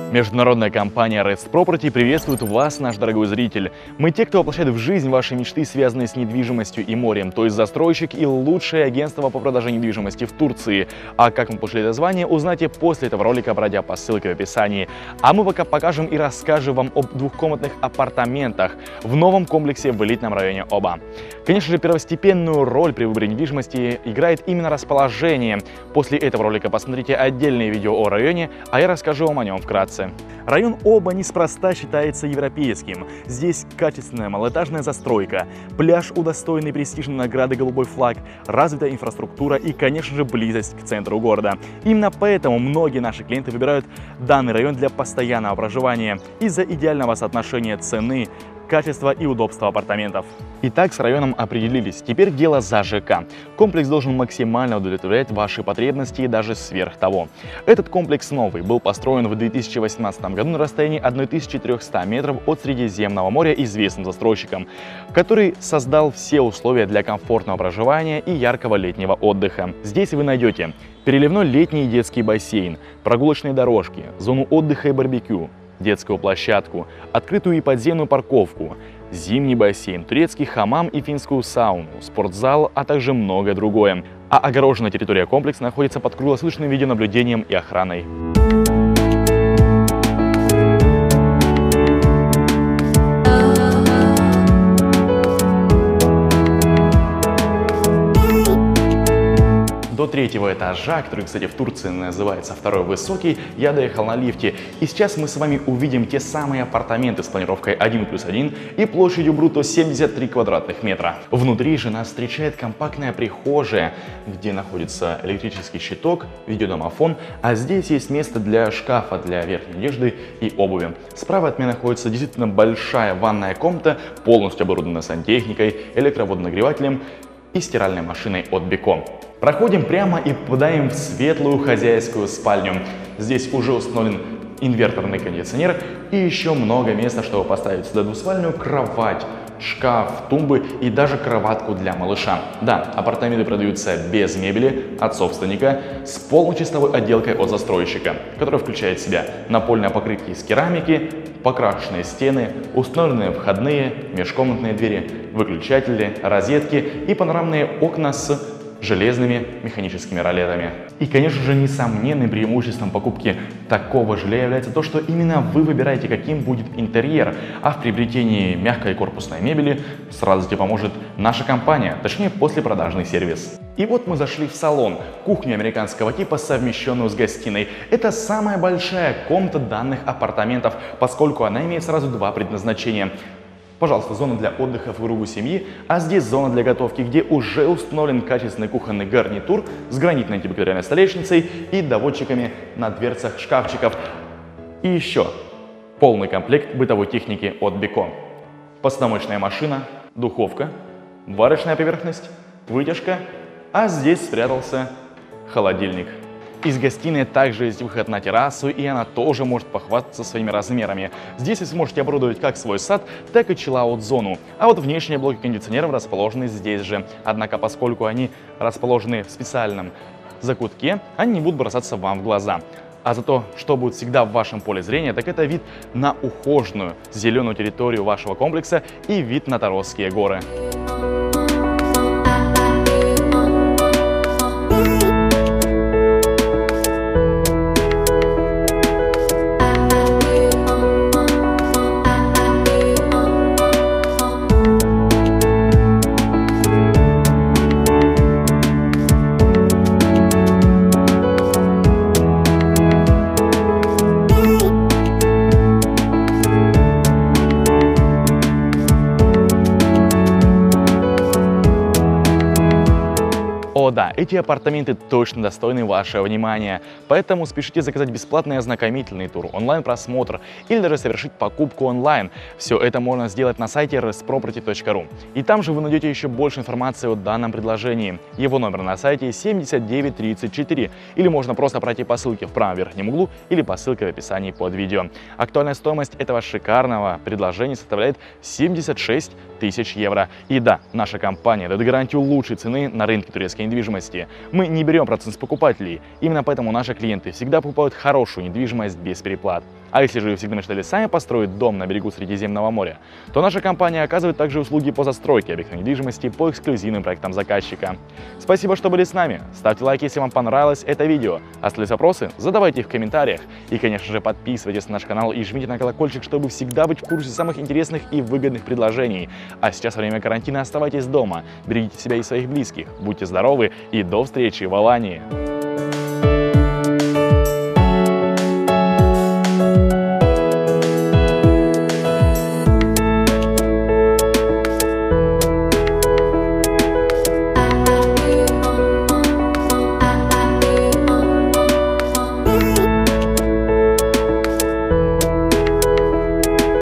Международная компания REST Property приветствует вас, наш дорогой зритель. Мы те, кто воплощает в жизнь ваши мечты, связанные с недвижимостью и морем, то есть застройщик и лучшее агентство по продаже недвижимости в Турции. А как мы получили это звание, узнаете после этого ролика, пройдя по ссылке в описании. А мы пока покажем и расскажем вам об двухкомнатных апартаментах в новом комплексе в элитном районе Оба. Конечно же, первостепенную роль при выборе недвижимости играет именно расположение. После этого ролика посмотрите отдельное видео о районе, а я расскажу вам о нем вкратце. Район Оба неспроста считается европейским. Здесь качественная малоэтажная застройка, пляж, удостоенный престижной награды «Голубой флаг», развитая инфраструктура и, конечно же, близость к центру города. Именно поэтому многие наши клиенты выбирают данный район для постоянного проживания из-за идеального соотношения цены, качества и удобства апартаментов. Итак, с районом определились. Теперь дело за ЖК. Комплекс должен максимально удовлетворять ваши потребности и даже сверх того. Этот комплекс новый, был построен в 2018 году на расстоянии 1300 метров от Средиземного моря известным застройщиком, который создал все условия для комфортного проживания и яркого летнего отдыха. Здесь вы найдете переливной летний и детский бассейн, прогулочные дорожки, зону отдыха и барбекю, детскую площадку, открытую и подземную парковку, зимний бассейн, турецкий хамам и финскую сауну, спортзал, а также многое другое. А огороженная территория комплекса находится под круглосуточным видеонаблюдением и охраной. До третьего этажа, который, кстати, в Турции называется второй высокий, я доехал на лифте. И сейчас мы с вами увидим те самые апартаменты с планировкой 1+1 и площадью брутто 73 квадратных метра. Внутри же нас встречает компактная прихожая, где находится электрический щиток, видеодомофон, а здесь есть место для шкафа для верхней одежды и обуви. Справа от меня находится действительно большая ванная комната, полностью оборудованная сантехникой, электроводонагревателем и стиральной машиной от Beko. Проходим прямо и попадаем в светлую хозяйскую спальню. Здесь уже установлен инверторный кондиционер и еще много места, чтобы поставить сюда двуспальную кровать, шкаф, тумбы и даже кроватку для малыша. Да, апартаменты продаются без мебели от собственника, с полной чистовой отделкой от застройщика, которая включает в себя напольное покрытие из керамики, покрашенные стены, установленные входные, межкомнатные двери, выключатели, розетки и панорамные окна с железными механическими ролетами. И, конечно же, несомненным преимуществом покупки такого жилья является то, что именно вы выбираете, каким будет интерьер, а в приобретении мягкой корпусной мебели сразу тебе поможет наша компания, точнее послепродажный сервис. И вот мы зашли в салон, кухню американского типа, совмещенную с гостиной. Это самая большая комната данных апартаментов, поскольку она имеет сразу два предназначения. Пожалуйста, зона для отдыха в кругу семьи, а здесь зона для готовки, где уже установлен качественный кухонный гарнитур с гранитной антибактериальной столешницей и доводчиками на дверцах шкафчиков. И еще полный комплект бытовой техники от Beko. Посудомоечная машина, духовка, варочная поверхность, вытяжка, а здесь спрятался холодильник. Из гостиной также есть выход на террасу, и она тоже может похвастаться своими размерами. Здесь вы сможете оборудовать как свой сад, так и чиллаут-зону. А вот внешние блоки кондиционеров расположены здесь же. Однако, поскольку они расположены в специальном закутке, они не будут бросаться вам в глаза. А зато, что будет всегда в вашем поле зрения, так это вид на ухоженную зеленую территорию вашего комплекса и вид на Таросские горы. О да, эти апартаменты точно достойны вашего внимания, поэтому спешите заказать бесплатный ознакомительный тур, онлайн-просмотр или даже совершить покупку онлайн. Все это можно сделать на сайте restproperty.ru. И там же вы найдете еще больше информации о данном предложении. Его номер на сайте 7934, или можно просто пройти по ссылке в правом верхнем углу или по ссылке в описании под видео. Актуальная стоимость этого шикарного предложения составляет 76 тысяч евро. И да, наша компания дает гарантию лучшей цены на рынке турецкой недвижимости недвижимости. Мы не берем процент с покупателей. Именно поэтому наши клиенты всегда покупают хорошую недвижимость без переплат. А если же вы всегда мечтали сами построить дом на берегу Средиземного моря, то наша компания оказывает также услуги по застройке объектов недвижимости по эксклюзивным проектам заказчика. Спасибо, что были с нами. Ставьте лайк, если вам понравилось это видео. Остались вопросы? Задавайте их в комментариях. И, конечно же, подписывайтесь на наш канал и жмите на колокольчик, чтобы всегда быть в курсе самых интересных и выгодных предложений. А сейчас во время карантина оставайтесь дома, берегите себя и своих близких, будьте здоровы и до встречи в Алании.